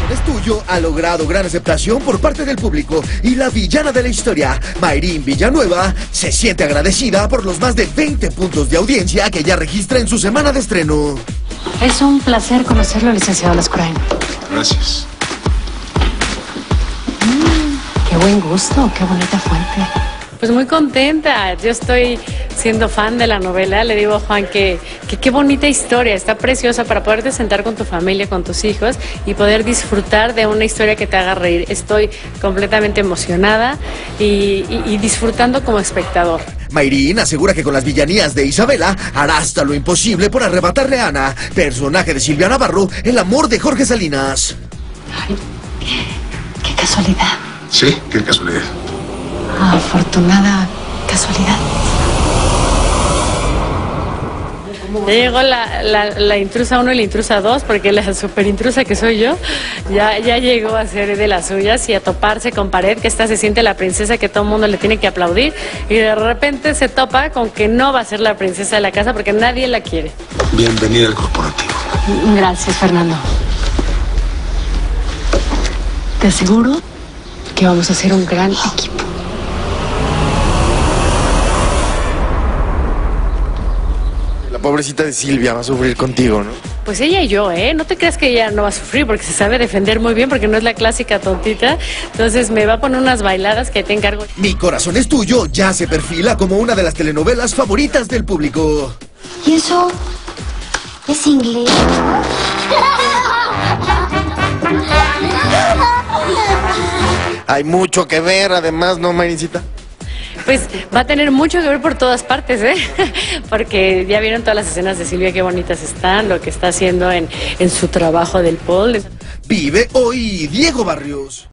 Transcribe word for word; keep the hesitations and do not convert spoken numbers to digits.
Es tuyo ha logrado gran aceptación por parte del público y la villana de la historia, Mayrín Villanueva, se siente agradecida por los más de veinte puntos de audiencia que ya registra en su semana de estreno. Es un placer conocerlo, licenciado Lascurain. Gracias. Mm, qué buen gusto, qué bonita fuente. Pues muy contenta, yo estoy siendo fan de la novela, le digo a Juan que qué bonita historia, está preciosa para poderte sentar con tu familia, con tus hijos y poder disfrutar de una historia que te haga reír. Estoy completamente emocionada y, y, y disfrutando como espectador. Mayrín asegura que con las villanías de Isabela hará hasta lo imposible por arrebatarle a Ana, personaje de Silvia Navarro, el amor de Jorge Salinas. Ay, qué casualidad. Sí, qué casualidad. Afortunada casualidad. Ya llegó la, la, la intrusa uno y la intrusa dos, porque la super intrusa que soy yo, ya, ya llegó a ser de las suyas y a toparse con pared, que esta se siente la princesa que todo el mundo le tiene que aplaudir, y de repente se topa con que no va a ser la princesa de la casa porque nadie la quiere. Bienvenida al corporativo. Gracias, Fernando. Te aseguro que vamos a ser un gran equipo. La pobrecita de Silvia va a sufrir contigo, ¿no? Pues ella y yo, ¿eh? No te creas que ella no va a sufrir porque se sabe defender muy bien, porque no es la clásica tontita. Entonces me va a poner unas bailadas que te encargo. Mi corazón es tuyo ya se perfila como una de las telenovelas favoritas del público. ¿Y eso es inglés? Hay mucho que ver, además, ¿no, Mayrincita? Pues va a tener mucho que ver por todas partes, ¿eh? Porque ya vieron todas las escenas de Silvia, qué bonitas están, lo que está haciendo en, en su trabajo del pole. Vive hoy Diego Barrios.